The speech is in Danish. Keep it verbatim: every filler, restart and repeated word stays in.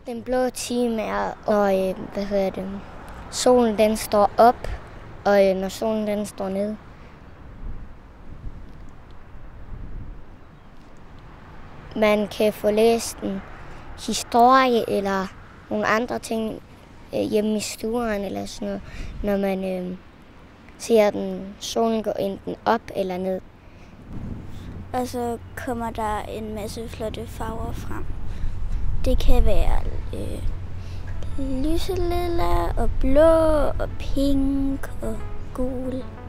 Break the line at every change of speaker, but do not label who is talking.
Den blå time er, når øh, hvad hedder det, solen den står op, og øh, når solen den står ned. Man kan få læst en historie eller nogle andre ting øh, hjemme i stuen eller sådan noget, når man øh, ser den solen gå enten op eller ned.
Og så kommer der en masse flotte farver frem. Det kan være øh, lyselilla og blå og pink og gul.